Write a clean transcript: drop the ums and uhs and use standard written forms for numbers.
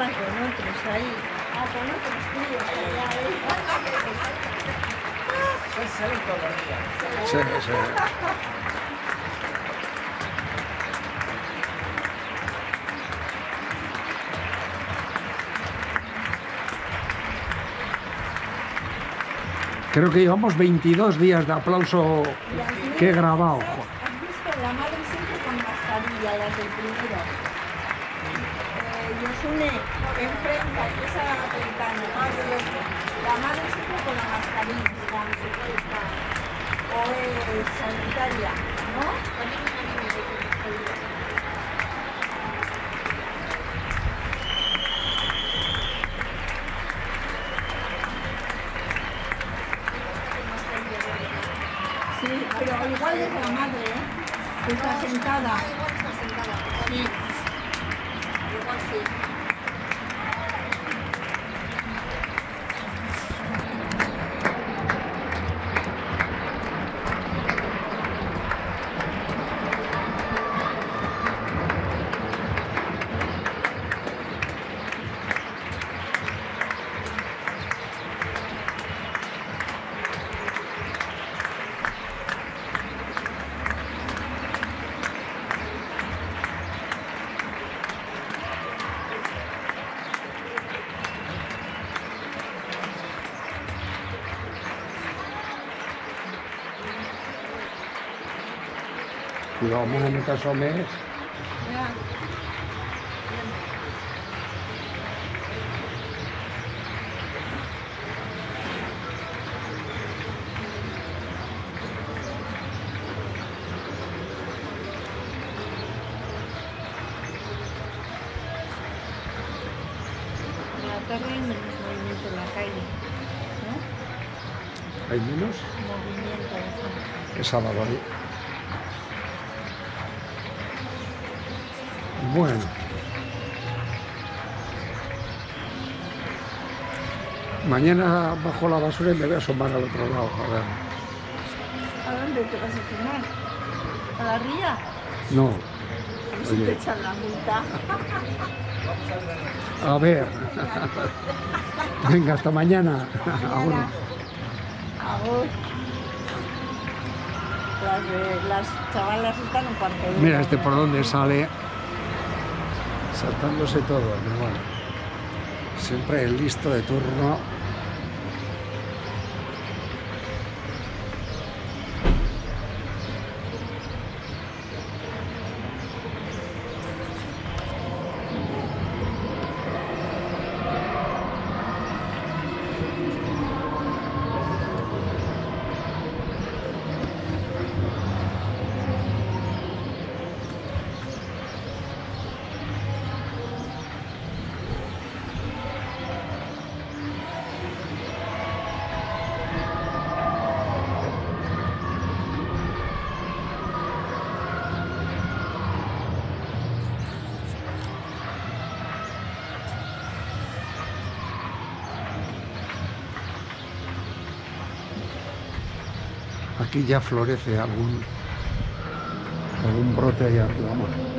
estaba con otros ahí. Ah, con otros tíos allá, Se ven todos los días. Sí, sí. Creo que llevamos 22 días de aplauso que he grabado. ¿Has visto? La madre siempre con mascarilla, las del primero. Yosune, enfrente, aquí es a la ventana. La madre siempre con la mascarilla, no sé qué está. O es sanitaria, ¿no? Sí, pero igual es la madre, ¿eh? Que está sentada. Igual está sentada. Sí. Igual sí. Cuidado, no te asomes. Ya. Por la tarde hay menos movimiento en la calle, ¿no? ¿Hay menos? Movimiento de gente. Es sábado ahí. Bueno. Mañana bajo la basura y me voy a asomar al otro lado. A ver. ¿A dónde te vas a fumar? ¿A la ría? No. A ver si Oye. te echan la multa. A ver. Venga, hasta mañana. Agur. Agur. Las chavalas están un cuarto de hora. Mira este por dónde sale. Saltándose todo. Pero bueno. Siempre el listo de turno. Aquí ya florece algún brote ahí arriba. Bueno.